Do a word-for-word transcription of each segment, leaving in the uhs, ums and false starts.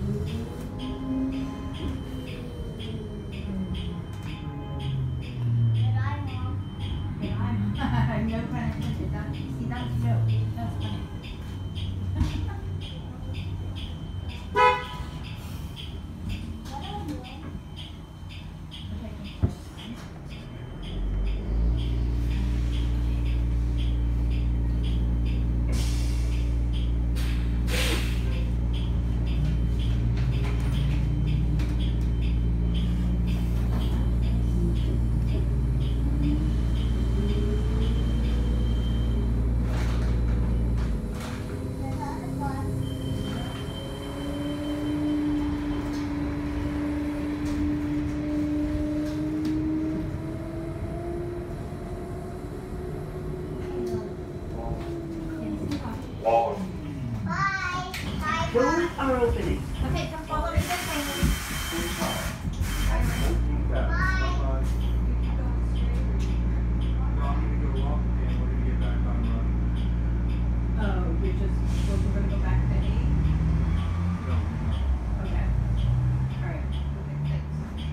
No pun intended. That, see, that's a joke. That's funny. Doors are opening. Okay, come follow me this way. Oh, we just, well, we're gonna go back to eight? Okay. Alright, okay, thanks.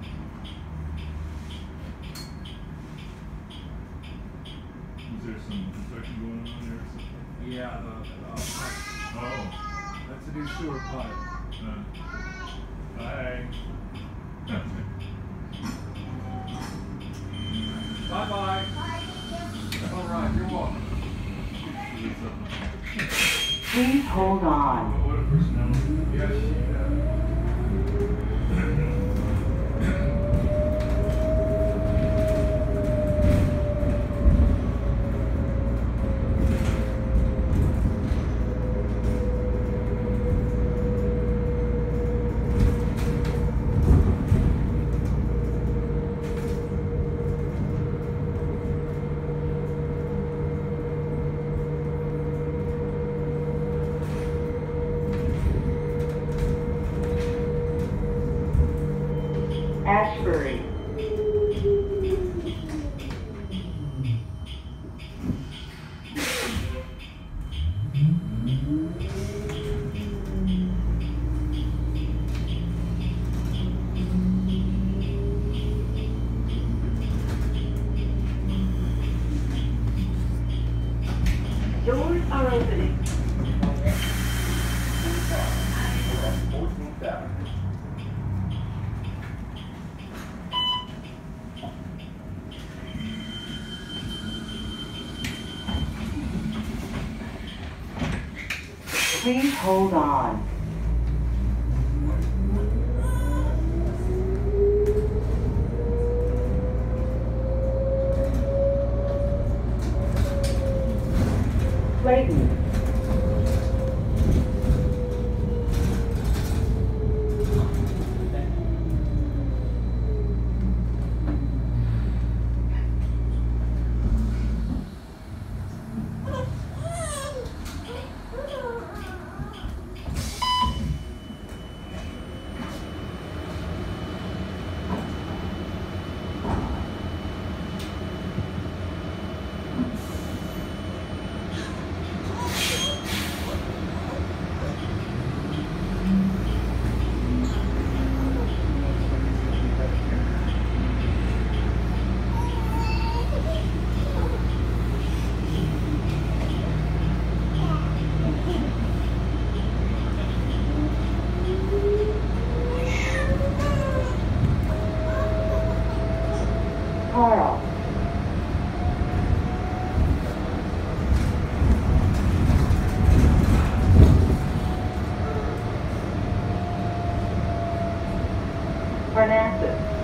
Is there some construction going on there or something? Yeah, the, the uh, pipe. Oh. That's a new sewer pipe. Uh, hi. Bye bye. All right, you're welcome. Please hold on. What a personality. Yes, yeah. Ashbury. Doors are opening. Please hold on. Clayton. Carl. Parnassus.